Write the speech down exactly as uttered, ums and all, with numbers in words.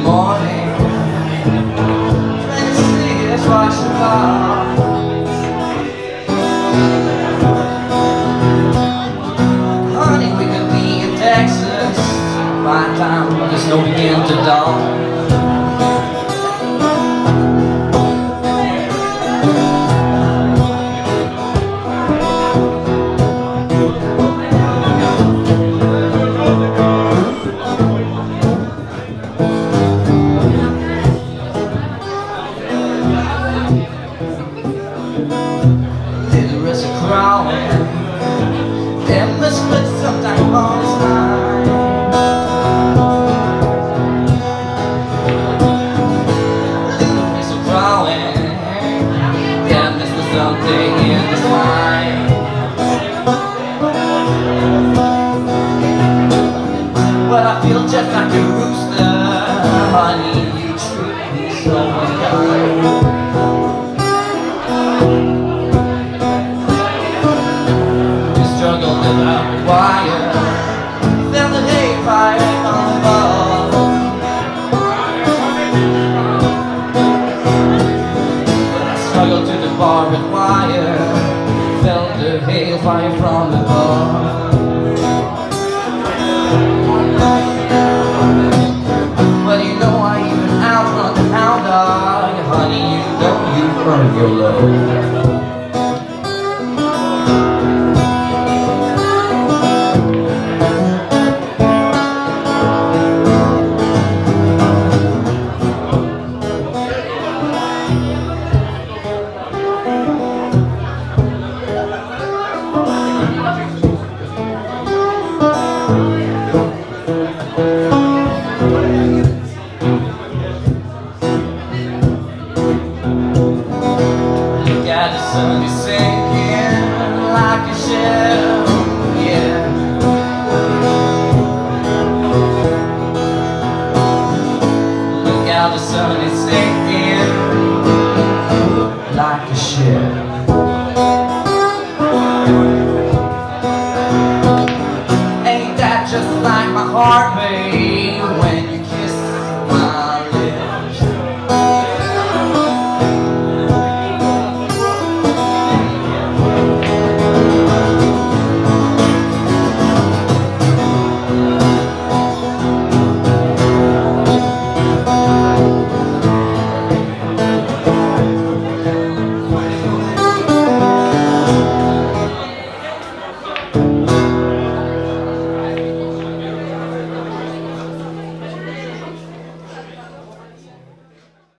morning, trying to see us wash the bar. Honey, we could be in Texas by the time the snow began to dawn. Little rest of crawling, them the split sometime all the time. Little rest of crawling, them this was something in this line. Well, I feel just like a rooster, honey, you treat me so unkind. Struggled without a wire, felt the hay fire on the ball. But I struggled to the bar with wire, felt the hay fire from the ball. Well, you know I even outrun the hound dog, honey, you know you've earned your love. Look at the sun is sinking like a shell, yeah. Look how the sun is sinking like a shell. Ain't that just like my heart, babe?